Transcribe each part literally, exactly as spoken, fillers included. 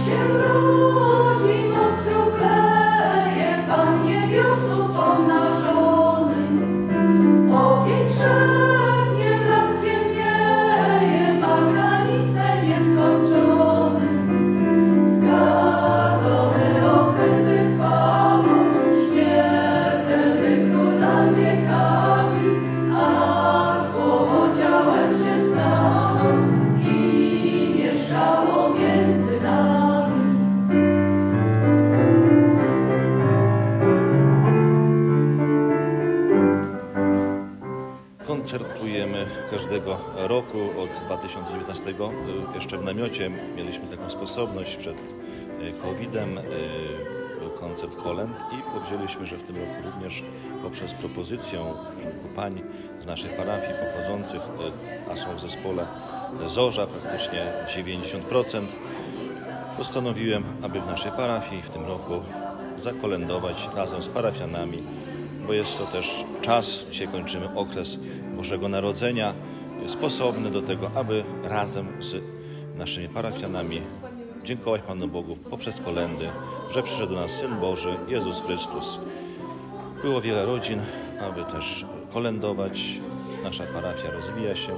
Koncertujemy każdego roku od dwa tysiące dziewiętnastego. Jeszcze w namiocie mieliśmy taką sposobność przed kowidem, był koncert kolęd i powiedzieliśmy, że w tym roku również poprzez propozycję kilku pań z naszej parafii pochodzących, a są w zespole Zorza praktycznie dziewięćdziesiąt procent, postanowiłem, aby w naszej parafii w tym roku zakolędować razem z parafianami, bo jest to też czas, dzisiaj kończymy okres Bożego Narodzenia, sposobny do tego, aby razem z naszymi parafianami dziękować Panu Bogu poprzez kolędy, że przyszedł do nas Syn Boży, Jezus Chrystus. Było wiele rodzin, aby też kolędować. Nasza parafia rozwija się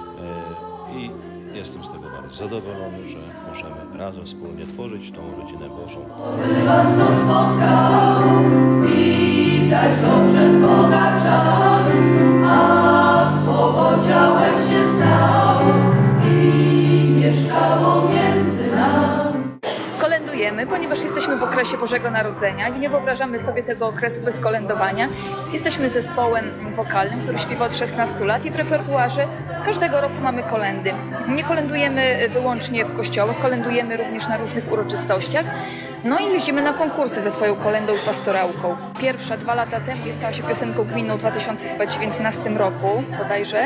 i jestem z tego bardzo zadowolony, że możemy razem wspólnie tworzyć tą rodzinę Bożą. Was to spotkało, widać go przed bogaczami, a słowo ciałem się stało i mieszkało między nami. Kolędujemy, ponieważ jesteśmy w okresie Bożego Narodzenia i nie wyobrażamy sobie tego okresu bez kolędowania. Jesteśmy zespołem wokalnym, który śpiewa od szesnastu lat i w repertuarze każdego roku mamy kolędy. Nie kolędujemy wyłącznie w kościołach, kolędujemy również na różnych uroczystościach. No i jeździmy na konkursy ze swoją kolędą i pastorałką. Pierwsza dwa lata temu stała się piosenką gminną w dwa tysiące dziewiętnastym roku bodajże.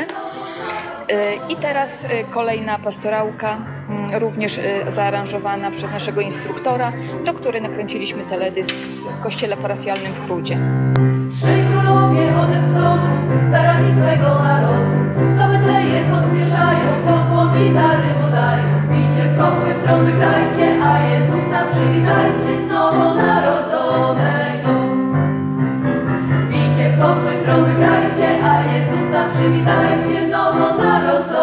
I teraz kolejna pastorałka, również zaaranżowana przez naszego instruktora, do której nakręciliśmy teledysk w kościele parafialnym w Chrudzie. Trzej królowie ode wschodu, z darami swego narodu, do Betlejem pospieszają, pokłon i dary mu dają. Bijcie w kokły, w trąby grajcie, a Jezusa przywitajcie, nowonarodzonego. Bijcie w kokły, w trąby grajcie, a Jezusa przywitajcie, nowonarodzonego.